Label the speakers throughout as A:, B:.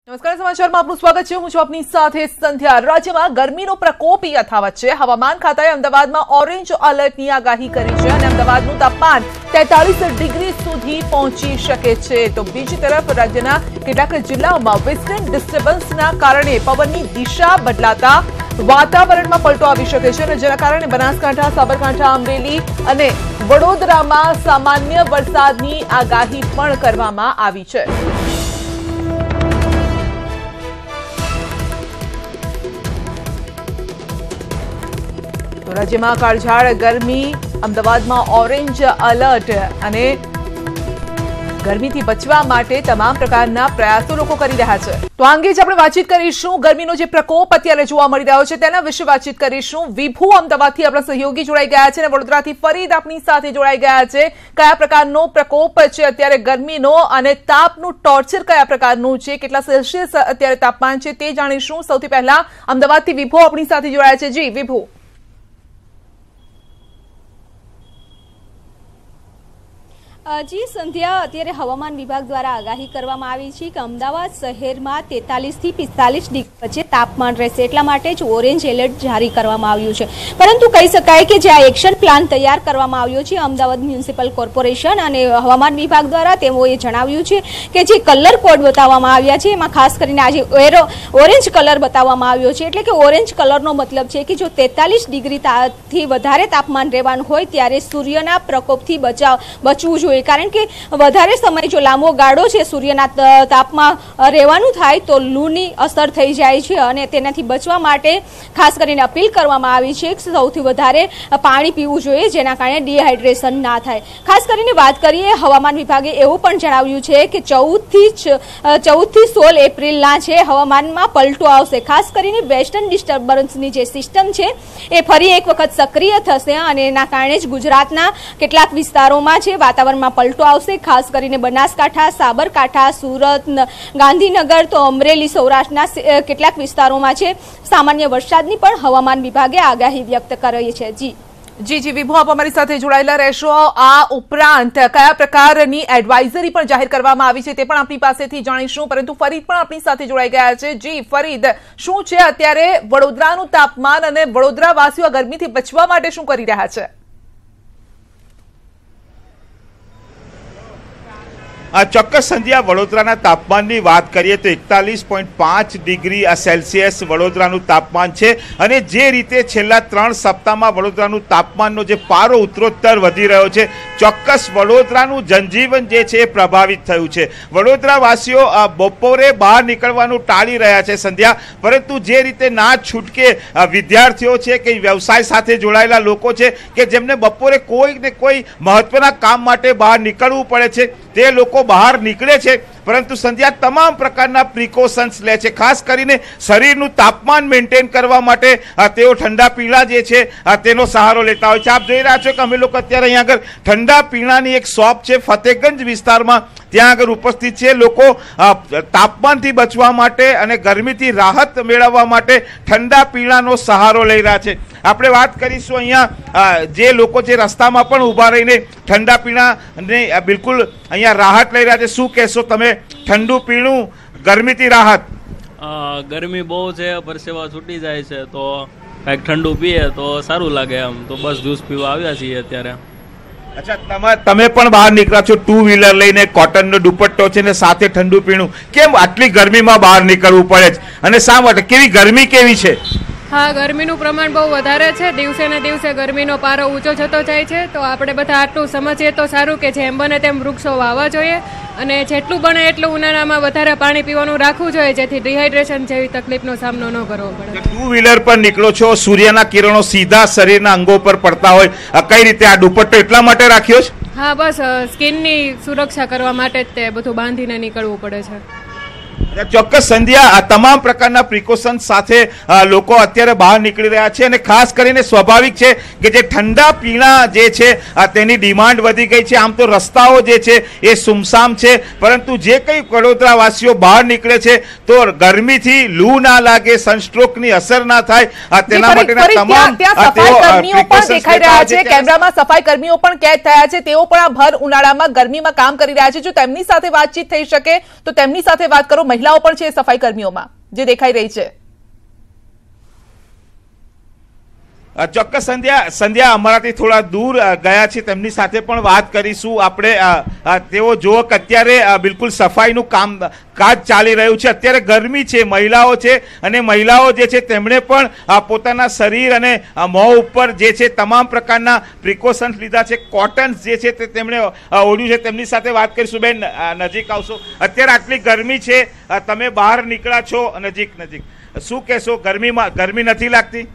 A: નમસ્કાર, સમાચારમાં આપનું સ્વાગત છે। હું છું આપની સાથે સંધ્યા। રાજ્યમાં ગરમીનો પ્રકોપ યથાવત છે। હવામાન ખાતાએ અમદાવાદમાં ઓરેન્જ એલર્ટની આગાહી કરી છે અને અમદાવાદનું તાપમાન 43 ડિગ્રી સુધી પહોંચી શકે છે। તો બીજી તરફ રાજ્યના કેટલાક જિલ્લાઓમાં વેસ્ટર્ન ડિસ્ટર્બન્સના કારણે પવનની દિશા બદલાતા વાતાવરણમાં પલટો આવી શકે છે અને જેના કારણે બનાસકાંઠા, સાબરકાંઠા, અમરેલી અને વડોદરામાં સામાન્ય વરસાદની આગાહી પણ કરવામાં આવી છે। રાજ્યમાં કાળઝાળ ગરમી, અમદાવાદમાં ઓરેન્જ એલર્ટ અને ગરમીથી બચવા માટે તમામ પ્રકારના પ્રયાસો લોકો કરી રહ્યા છે। તો આ અંગે જ આપણે વાતચીત કરીશું। ગરમીનો જે પ્રકોપ અત્યારે જોવા મળી રહ્યો છે તેના વિશે વાતચીત કરીશું। વિભુ અમદાવાદથી આપણા સહયોગી જોડાઈ ગયા છે અને વડોદરાથી ફરીદ આપણી સાથે જોડાઈ ગયા છે। કયા પ્રકારનો પ્રકોપ છે અત્યારે ગરમીનો અને તાપનું ટોર્ચર કયા પ્રકારનું છે, કેટલા સેલ્સિયસ અત્યારે તાપમાન છે તે જાણીશું। સૌથી પહેલા અમદાવાદથી વિભુ આપણી સાથે જોડાયા છે। જી વિભુ।
B: જી સંધ્યા, અત્યારે હવામાન વિભાગ દ્વારા આગાહી કરવામાં આવી છે કે અમદાવાદ શહેરમાં 43 થી 45 ડિગ્રી વચ્ચે તાપમાન રહેશે, એટલા માટે જ ઓરેન્જ એલર્ટ જારી કરવામાં આવ્યું છે। પરંતુ કહી શકાય કે જે આ એક્શન પ્લાન તૈયાર કરવામાં આવ્યો છે અમદાવાદ મ્યુનિસિપલ કોર્પોરેશન અને હવામાન વિભાગ દ્વારા, તેઓએ જણાવ્યું છે કે જે કલર કોડ બતાવવામાં આવ્યા છે એમાં ખાસ કરીને આજે ઓરેન્જ કલર બતાવવામાં આવ્યો છે। એટલે કે ઓરેન્જ કલરનો મતલબ છે કે જો 43 ડિગ્રીથી વધારે તાપમાન રહેવાનું હોય ત્યારે સૂર્યના પ્રકોપથી બચવું જોઈએ, કારણ કે વધારે સમય જો લાંબો ગાળો છે સૂર્યના તાપમાં રહેવાનું થાય તો લૂની અસર થઈ જાય છે અને તેનાથી બચવા માટે ખાસ કરીને અપીલ કરવામાં આવી છે કે સૌથી વધારે પાણી પીવું જોઈએ, જેના કારણે ડિહાઇડ્રેશન ના થાય। ખાસ કરીને વાત કરીએ, હવામાન વિભાગે એવું પણ જણાવ્યું છે કે 14 થી 16 એપ્રિલના છે હવામાનમાં પલટો આવશે। ખાસ કરીને વેસ્ટર્ન ડિસ્ટર્બન્સની જે સિસ્ટમ છે એ ફરી એક વખત સક્રિય થશે અને એના કારણે જ ગુજરાતના કેટલાક વિસ્તારોમાં છે વાતાવરણમાં પલટો આવશે। ખાસ કરીને બનાસકાંઠા, સાબરકાંઠા, સુરત, ગાંધીનગર તો અમરેલી સૌરાષ્ટ્રના કેટલાક વિસ્તારોમાં છે સામાન્ય વરસાદની પણ હવામાન વિભાગે આગાહી વ્યક્ત કરી છે।
A: જી વિભુ, આપ અમારી સાથે જોડાયેલા રહેશો। આ ઉપરાંત કયા પ્રકારની એડવાઇઝરી પણ જાહેર કરવામાં આવી છે તે પણ આપણી પાસેથી જાણીશું, પરંતુ ફરીદ પણ આપણી સાથે જોડાઈ ગયા છે। જી ફરીદ, શું છે અત્યારે વડોદરાનું તાપમાન અને વડોદરાવાસીઓ ગરમીથી બચવા માટે શું કરી રહ્યા છે?
C: ચોક્કસ સંધ્યા, વડોદરાના તાપમાનની વાત કરીએ તો 41.5 ડિગ્રી સેલ્સિયસ વડોદરાનું તાપમાન છે અને જે રીતે છેલ્લા 3 સપ્તાહમાં વડોદરાનું તાપમાનનો જે પારો ઉત્તરોત્તર વધી રહ્યો છે, ચોક્કસ વડોદરાનું જનજીવન જે છે એ પ્રભાવિત થયું છે। વડોદરાવાસીઓ બપોરે બહાર નીકળવાનું ટાળી રહ્યા છે સંધ્યા, પરંતુ જે રીતે ના છૂટકે વિદ્યાર્થીઓ છે કે વ્યવસાય સાથે જોડાયેલા લોકો છે કે જેમને બપોરે કોઈ ને કોઈ મહત્વના કામ માટે બહાર નીકળવું પડે છે, તે લોકો બહાર નીકળે છે, પરંતુ સંધ્યા તમામ પ્રકારના પ્રિકોશન્સ લે છે। ખાસ કરીને શરીરનું તાપમાન મેન્ટેન કરવા માટે તેઓ ઠંડા પીણા જે છે તેનો સહારો લેતા હોય છે। આપ જોઈ રહ્યા છો કે અમે લોકો અત્યારે અહીંયા આગળ ઠંડા પીણાની એક શોપ છે ફતેગંજ વિસ્તારમાં, ત્યાં આગળ ઉપસ્થિત છે। લોકો તાપમાનથી બચવા માટે અને ગરમીથી રાહત મેળવવા માટે ઠંડા પીણાનો સહારો લઈ રહ્યા છે। આપણે વાત કરીશું અહીંયા જે લોકો જે રસ્તામાં પણ ઊભા રહીને ઠંડા પીણાને બિલકુલ અહીંયા રાહત લઈ રહ્યા છે। શું કહેશો તમે? ઠંડુ પીણું, ગરમીથી રાહત?
D: ગરમી બહુ છે, પરસેવા છૂટી જાય છે, તો કંઈક ઠંડુ પીએ તો સારું લાગે એમ, તો બસ જ્યુસ પીવા આવ્યા છીએ અત્યારે।
C: અચ્છા, તમે પણ બહાર નીકળ્યા છો 2 વ્હીલર લઈને, કોટનનો દુપટ્ટો છે ને સાથે ઠંડુ પીણું, કેમ આટલી ગરમીમાં બહાર નીકળવું પડે છે અને શા માટે? કેવી ગરમી કેવી છે?
E: હા, ગરમીનું પ્રમાણ બહુ વધારે છે, દિવસે ને દિવસે ગરમીનો પારો ઊંચો થતો જાય છે। તો આપણે બધા આટલું સમજીએ તો સારું કે જેમ બને તેમ વૃક્ષો વાવવા જોઈએ અને જેટલું બને એટલું ઉનાળામાં વધારે પાણી પીવાનું રાખવું જોઈએ, જેથી ડિહાઇડ્રેશન જેવી તકલીફનો સામનો ન કરવો પડે।
C: 2 વ્હીલર પર નીકળો છો, સૂર્યના કિરણો સીધા શરીરના અંગો પર પડતા હોય, કઈ રીતે આ દુપટ્ટો એટલા માટે રાખ્યો છે?
E: હા, બસ સ્કિનની સુરક્ષા કરવા માટે જ તે બધું બાંધીને નીકળવું પડે છે।
C: ચોક્કસ સંધ્યા, આ તમામ પ્રકારના પ્રિકોશન સાથે લોકો અત્યારે બહાર નીકળી રહ્યા છે અને ખાસ કરીને સ્વાભાવિક છે કે જે ઠંડા પીણા જે છે તેની ડિમાન્ડ વધી ગઈ છે। આમ તો રસ્તાઓ જે છે એ સુમસામ છે, પરંતુ જે કંઈ વડોદરાવાસીઓ બહાર નીકળે છે તો ગરમીથી લૂ ના લાગે, સનસ્ટ્રોકની અસર ના થાય તેના માટેના તમામ
A: સફાઈ કર્મીઓ પણ દેખાઈ રહ્યા છે। કેમેરામાં સફાઈ કર્મીઓ પણ કેદ થયા છે, તેઓ પણ આ ભર ઉનાળામાં ગરમીમાં કામ કરી રહ્યા છે। જો તેમની સાથે વાતચીત થઈ શકે તો તેમની સાથે વાત કરો। મહિલા મહિલાઓ પણ છે સફાઈ કર્મીઓમાં જે દેખાઈ રહી છે?
C: ચોક્કસ સંધ્યા અમારાથી થોડા દૂર ગયા છે, તેમની સાથે પણ વાત કરીશું આપણે. તેઓ જુઓ કે અત્યારે બિલકુલ સફાઈનું કાજ ચાલી રહ્યું છે. અત્યારે ગરમી છે, મહિલાઓ છે, અને મહિલાઓ જે છે તેમણે પણ પોતાના શરીર અને મોં ઉપર જે છે તમામ પ્રકારના પ્રિકોશન્સ લીધા છે. કોટન્સ જે છે તે તેમણે ઓઢ્યું છે. તેમની સાથે વાત કરીશું. બેન, નજીક આવશો. અત્યારે આટલી ગરમી છે, તમે બહાર નીકળ્યા છો, નજીક શું કહેશો? ગરમી નથી લાગતી?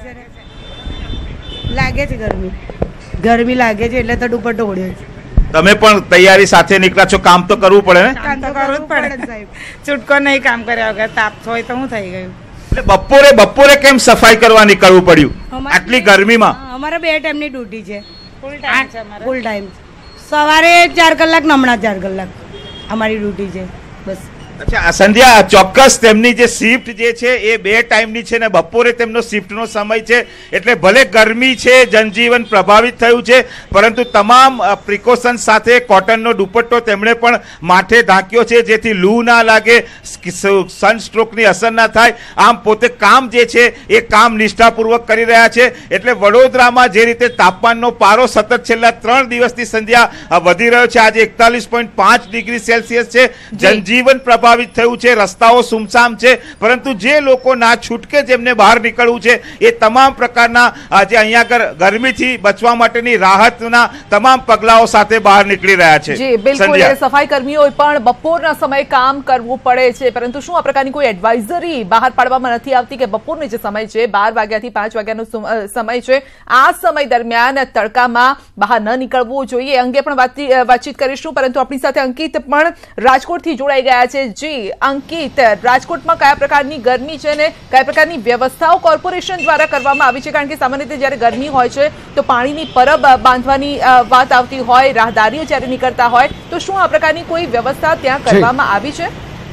F: લાગે છે ગરમી લાગે છે એટલે તો દુપટ્ટો ઓઢ્યો છે.
C: તમે પણ તૈયારી સાથે નીકળ્યા છો, કામ તો કરવું પડે ને?
F: કામ તો કરવું જ પડે સાહેબ, છૂટકો નહીં કામ કર્યા વગર. તાપ હોય તો હું થઈ ગયું.
C: એટલે બપોરે કેમ સફાઈ કરવા નીકળવું પડ્યું આટલી ગરમીમાં?
F: અમારે 2 ટાઈમની ડ્યુટી છે, ફૂલ ટાઈમ. સવારે 4 કલાક ને હમણાં 4 કલાક અમારી ડ્યુટી છે બસ.
C: અચ્છા સંધ્યા, ચોક્કસ તેમની જે શિફ્ટ જે છે એ 2 ટાઈમની છે ને બપોરે તેમનો શિફ્ટનો સમય છે, એટલે ભલે ગરમી છે, જનજીવન પ્રભાવિત થયું છે, પરંતુ તમામ પ્રિકોશન સાથે કોટનનો દુપટ્ટો તેમણે પણ માથે ઢાંક્યો છે જેથી લૂ ના લાગે, સનસ્ટ્રોકની અસર ના થાય. આમ પોતે કામ જે છે એ કામ નિષ્ઠાપૂર્વક કરી રહ્યા છે. એટલે વડોદરામાં જે રીતે તાપમાનનો પારો સતત છેલ્લા 3 દિવસથી સંધ્યા વધી રહ્યો છે, આજે 41.5 ડિગ્રી સેલ્સિયસ છે. જનજીવન પ્રભાવિત થયું છે, રસ્તાઓ સુમસામ છે, પરંતુ જે લોકો ના છૂટકે જેમને બહાર નીકળવું છે એ તમામ પ્રકારના જે અહીંયા ગરમીથી બચવા માટેની રાહતના તમામ પગલાઓ સાથે બહાર નીકળી રહ્યા છે.
A: જી બિલકુલ, સફાઈ કર્મીઓ પણ બપોરના સમયે કામ કરવું પડે છે, પરંતુ શું આ પ્રકારની કોઈ એડવાઇઝરી બહાર પાડવામાં નથી આવતી કે બપોરનો જે સમય છે 12 વાગ્યાથી 5 વાગ્યાનો સમય છે, આ સમય દરમિયાન તડકામાં બહાર ન નીકળવું જોઈએ? અંગે પણ વાતચીત કરીશું, પરંતુ આપણી સાથે અંકિત પણ રાજકોટથી જોડાઈ ગયા છે. જી અંકિત, રાજકોટમાં કયા પ્રકારની ગરમી છે ને કયા પ્રકારની વ્યવસ્થાઓ કોર્પોરેશન દ્વારા કરવામાં આવી છે? કારણ કે સામાન્ય રીતે જ્યારે ગરમી હોય છે તો પાણીની પરબ બાંધવાની વાત આવતી હોય, રાહદારીઓ જ્યારે નીકળતા હોય, તો શું આ પ્રકારની કોઈ વ્યવસ્થા ત્યાં કરવામાં આવી છે?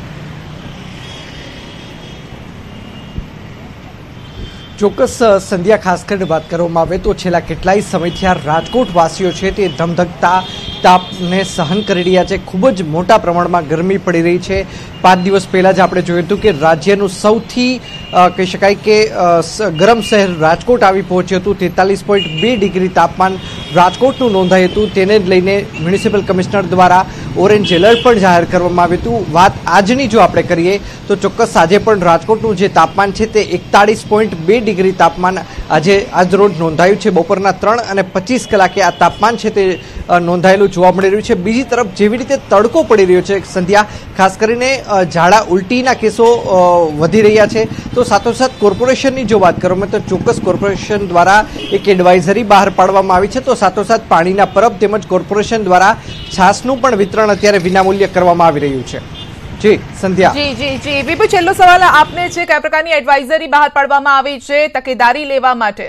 G: ચોક્કસ સંધ્યા, ખાસ કરીને વાત કરવામાં આવે તો છેલ્લા કેટલાય સમયથી આ રાજકોટ વાસીઓ છે તે ધમધકતા તાપને સહન કરી રહ્યા છે. ખૂબ જ મોટા પ્રમાણમાં ગરમી પડી રહી છે. 5 દિવસ પહેલાં જ આપણે જોયું હતું કે રાજ્યનું સૌથી કહી શકાય કે ગરમ શહેર રાજકોટ આવી પહોંચ્યું હતું. 43.2 ડિગ્રી તાપમાન રાજકોટનું નોંધાયું હતું. તેને જ લઈને મ્યુનિસિપલ કમિશનર દ્વારા ઓરેન્જ એલર્ટ પણ જાહેર કરવામાં આવ્યું હતું. વાત આજની જો આપણે કરીએ તો ચોક્કસ આજે પણ રાજકોટનું જે તાપમાન છે તે 41.2 ડિગ્રી તાપમાન આજરોજ નોંધાયું છે. બપોરના 3:25 કલાકે આ તાપમાન છે તે નોંધાયેલું જોવા મળી રહ્યું છે. બીજી તરફ જેવી રીતે તડકો પડી રહ્યો છે સંધ્યા, ખાસ કરીને ઝાડા ઉલટીના કેસો વધી રહ્યા છે, તો સાથોસાથ કોર્પોરેશનની જો વાત કરવામાં તો ચોક્કસ કોર્પોરેશન દ્વારા એક એડવાઇઝરી બહાર પાડવામાં આવી છે, તો સાથોસાથ પાણીના પરબ તેમજ કોર્પોરેશન દ્વારા છાસનું પણ વિતરણ અત્યારે વિનામૂલ્ય કરવામાં આવી રહ્યું છે. જી સંધ્યા.
A: જી વિપુ, છેલ્લો સવાલ આપને છે, કયા પ્રકારની એડવાઇઝરી બહાર પાડવામાં આવી છે તકેદારી લેવા માટે?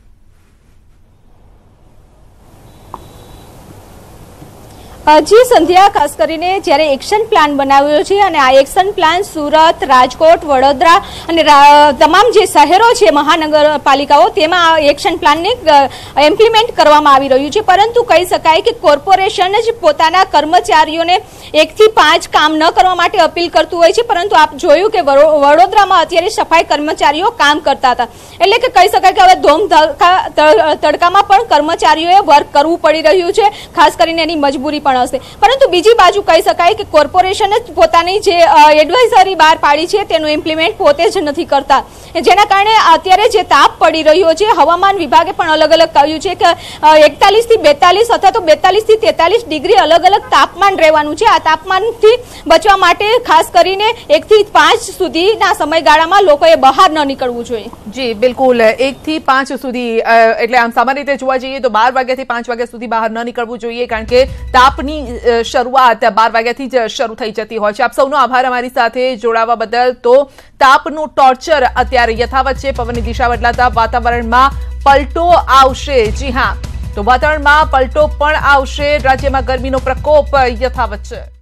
B: જી સંધ્યા, ખાસ કરીને જ્યારે એક્શન પ્લાન બનાવ્યો છે અને આ એક્શન પ્લાન સુરત, રાજકોટ, વડોદરા અને તમામ જે શહેરો છે મહાનગરપાલિકાઓ તેમાં એક્શન પ્લાનને ઇમ્પ્લિમેન્ટ કરવામાં આવી રહ્યું છે, પરંતુ કહી શકાય કે કોર્પોરેશન જ પોતાના કર્મચારીઓને 1 થી 5 કામ ન કરવા માટે અપીલ કરતું હોય છે. પરંતુ આપ જોયું કે વડોદરામાં અત્યારે સફાઈ કર્મચારીઓ કામ કરતા હતા, એટલે કે કહી શકાય કે હવે તડકામાં પણ કર્મચારીઓએ વર્ક કરવું પડી રહ્યું છે, ખાસ કરીને એની મજબૂરી પણ હશે. પરંતુ બીજી બાજુ કહી શકાય કે કોર્પોરેશન જ પોતાની જે એડવાઇઝરી બહાર પાડી છે તેનું ઇમ્પ્લિમેન્ટ પોતે જ નથી કરતા, જેના કારણે અત્યારે જે તાપ પડી રહ્યો છે, હવામાન વિભાગે પણ અલગ અલગ કહ્યું છે કે 41 થી 42 અથવા તો 42 થી 43 ડિગ્રી અલગ અલગ તાપમાન રહેવાનું છે. આ તાપમાનથી બચવા માટે ખાસ કરીને 1 થી 5 સુધીના સમયગાળામાં લોકોએ બહાર ન નીકળવું જોઈએ.
A: જી બિલકુલ, 1 થી 5 સુધી, એટલે આમ સામાન્ય રીતે જોવા જઈએ તો 12 વાગ્યાથી 5 વાગ્યા સુધી બહાર ન નીકળવું જોઈએ, કારણ કે તાપની શરૂઆત 12 વાગ્યાથી જ શરૂ થઈ જતી હોય છે. આપ સૌનો આભાર અમારી સાથે જોડાવા બદલ. તો તાપનું ટોર્ચર અત્યારે યથાવત છે. પવનની દિશા બદલાતા વાતાવરણમાં પલટો આવશે. જી હા, તો વાતાવરણમાં પલટો પણ આવશે. રાજ્યમાં ગરમીનો પ્રકોપ યથાવત છે.